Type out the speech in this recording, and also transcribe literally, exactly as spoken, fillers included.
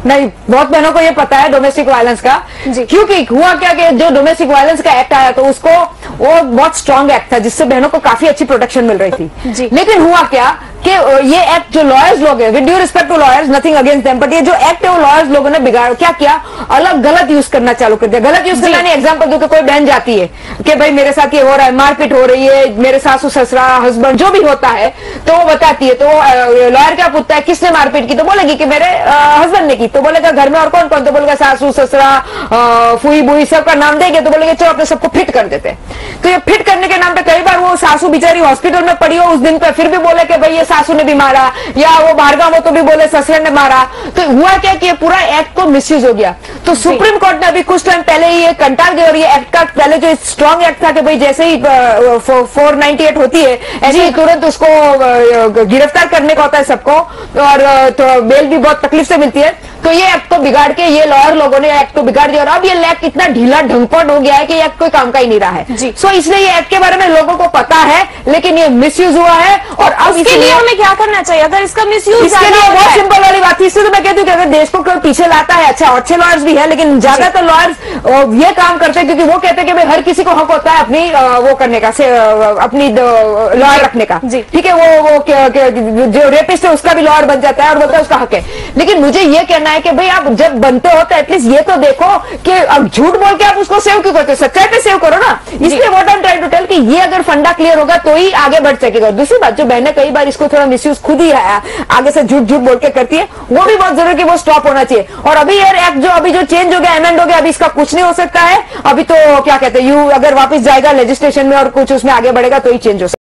नहीं, बहुत बहनों को ये पता है डोमेस्टिक वायलेंस का, क्योंकि हुआ क्या कि जो डोमेस्टिक वायलेंस का एक्ट आया तो उसको वो बहुत स्ट्रांग एक्ट था जिससे बहनों को काफी अच्छी प्रोटेक्शन मिल रही थी। लेकिन हुआ क्या कि ये एक्ट जो लॉयर्स लोग हैं, with due respect to lawyers, nothing against them, but ये जो एक्ट है वो लॉयर्स लोगों ने बिगाड़ क्या किया, अलग गलत यूज करना चालू कर दिया। गलत यूज करना नहीं, एग्जांपल दो कि कोई बहन जाती है कि भाई मेरे साथ ये हो रहा है, मारपीट हो रही है, मेरे सासू ससुरा हस्बैंड जो भी होता है, तो वो बताती है, तो लॉयर क्या पूछता है किसने मारपीट की, तो बोलेगी कि मेरे हस्बैंड ने की। तो बोलेगा घर में और कौन कौन, तो बोलेगा सासू ससुरा फुई बुई सबका नाम देंगे, तो बोलेंगे चलो अपने सबको फिट कर देते हैं। तो ये फिट करने के नाम पे कई बार वो सासू बेचारी हॉस्पिटल में पड़ी हो उस दिन पे, फिर भी बोले कि भाई ये सासू ने भी मारा, या वो बाहरगाम हो तो भी बोले ससुर ने मारा। तो हुआ क्या कि ये पूरा एक्ट को मिसयूज हो गया। तो सुप्रीम कोर्ट ने अभी कुछ टाइम पहले ही ये कंटाल गया, और ये एक्ट का पहले जो स्ट्रॉन्ग एक्ट था कि भाई जैसे ही फोर नाइनटी एट होती है ऐसे ही तुरंत उसको गिरफ्तार करने का होता है सबको, और तो बेल भी बहुत तकलीफ से मिलती है। तो ये एक्ट को बिगाड़ के ये लॉयर लोगों ने एक्ट को बिगाड़ दिया, और अब ये एक्ट इतना ढीला ढंगपट हो गया है कि ये एक्ट कोई काम का ही नहीं रहा है। सो इसलिए ये एक्ट के बारे में लोगों को पता है, लेकिन ये मिसयूज हुआ है। और अब इसके लिए हमें क्या करना चाहिए अगर इसका मिसयूज? इसके लिए बहुत सिंपल वाली बात थी, इसलिए तो मैं कहती हूँ कि अगर देश को कोई पीछे लाता है, अच्छा अच्छे लॉयर्स भी है, लेकिन ज्यादातर लॉयर्स ये काम करते हैं क्योंकि वो कहते हैं कि भाई हर किसी को हक होता है अपनी वो करने का, अपनी लॉयर रखने का। ठीक है, वो वो जो रेपिस्ट है उसका भी लॉयर बन जाता है और बोलता है उसका हक है। लेकिन मुझे ये कहना है कि भाई आप जब बनते हो तो एटलीस्ट ये तो देखो कि अब झूठ बोल के आप उसको सेव क्यों करते हो, सच्चाई पे सेव करो ना। इसलिए what I am trying to tell कि ये अगर फंडा क्लियर होगा तो ही आगे बढ़ सकेगा। दूसरी बात, जो बहनें कई बार इसको थोड़ा मिसयूज खुद ही आगे से झूठ झूठ बोल के करती है, वो भी बहुत जरूरी कि वो स्टॉप होना चाहिए। और अभी यार एक्ट जो अभी जो चेंज हो गया, अमेंड हो गया, अभी इसका कुछ नहीं हो सकता है। अभी तो क्या कहते हैं, यू अगर वापस जाएगा लेजिस्लेशन में और कुछ उसमें आगे बढ़ेगा तो ही चेंज हो सकता है।